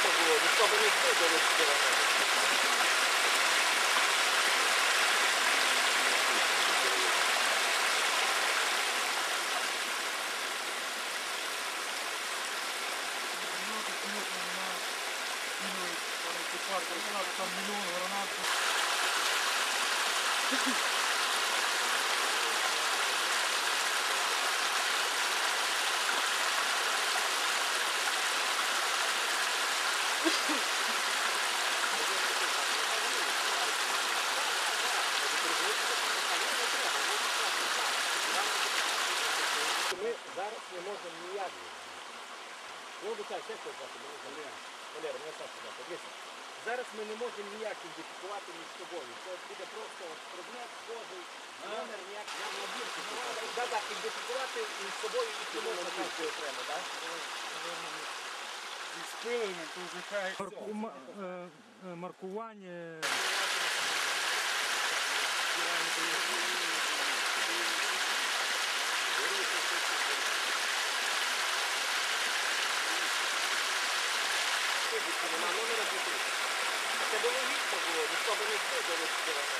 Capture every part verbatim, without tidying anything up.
логічно було, ніхто би не збив до сторони. Там мільйон гранат. Ми зараз не можемо ніяк. Ну, вибачай, ще хтось звати, мене Валера. Валера, мене Саша звати. Дивіться, зараз ми не можемо ніяк ідентифікувати між собою. Це буде просто предмет, схожий, номер, ніяк на набірку. Так, так, ідентифікувати між собою їх не можна кожен окремо, так? Зі спилами, то вже хай. Маркування. Нема номера звідти. Це було логічно було, ніхто би не збив до сторони.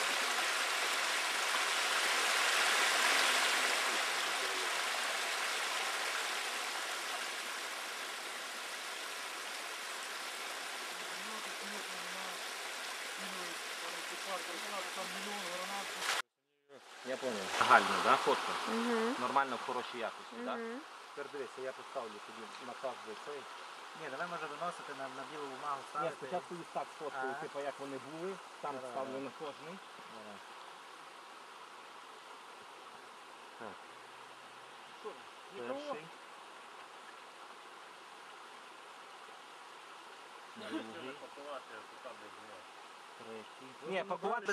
Там мільйон гранат. Я понял. Загальну, да, фотку? Угу. Нормально, в хорошій якості, так? Угу. Тепер дивися, я поставлю тоді на кожний цей. Ні, давай може виносити на, на білу бумагу Ні, ставити. спочатку їх так сфоткаю, Ага. типу як вони були, там Да-да-да. ставлю на кожний. Давай. Так. Що? Нікого? Перший. Другий. Третій. Ні, пакувати